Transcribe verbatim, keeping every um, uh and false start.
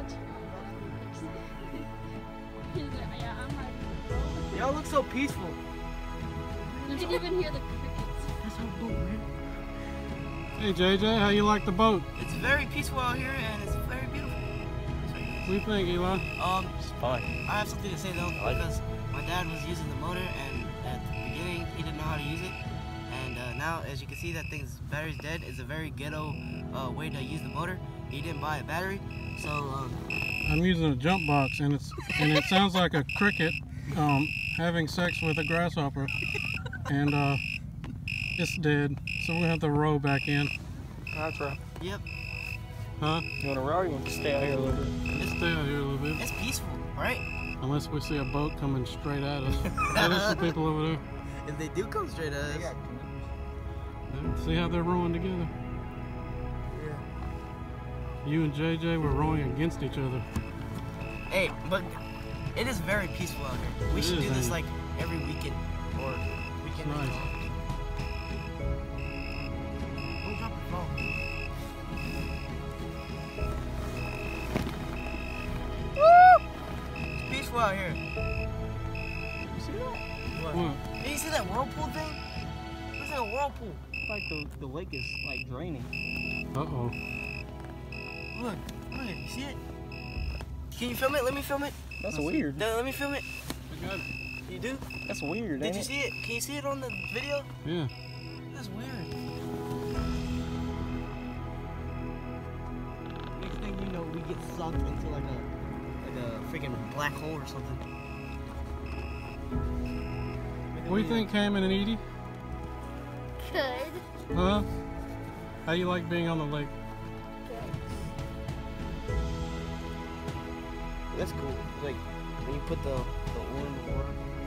Y'all look so peaceful. You can even hear the crickets. That's how boat, man. Hey J J, how you like the boat? It's very peaceful out here and it's very beautiful. What do you think, Eli? Um, It's fine. I have something to say though, because my dad was using the motor and at the beginning he didn't know how to use it. And uh, now, as you can see, that thing's battery's dead. It's a very ghetto uh, way to use the motor. He didn't buy a battery, so um, I'm using a jump box and it's and it sounds like a cricket um, having sex with a grasshopper. And uh, it's dead, so we'll have to row back in. That's right. yep, Huh? You want to row or you want to stay out here a little bit? Let's stay out here a little bit. it's peaceful, right? Unless we see a boat coming straight at us. Hey, there's some people over there. If they do come straight at us, Yeah, see how they're rowing together? You and J J were rowing against each other. hey, but it is very peaceful out here. We It should is, do this ain't it? like every weekend or weekend. Nice. Don't drop your phone. It's peaceful out here. You see that? What? What? Did you see that whirlpool thing? Looks like a whirlpool. Like the, the lake is like draining. Uh-oh. Look, look, you see it? Can you film it? Let me film it. That's Let's weird. No, let me film it. I got it. You do? That's weird. Did ain't you it? see it? Can you see it on the video? Yeah. That's weird. Next thing you know, we get sucked into like a like a freaking black hole or something. What do you think, Cameron and Edie? Good. Huh? How you like being on the lake? That's cool. Like when you put the the oil in the water.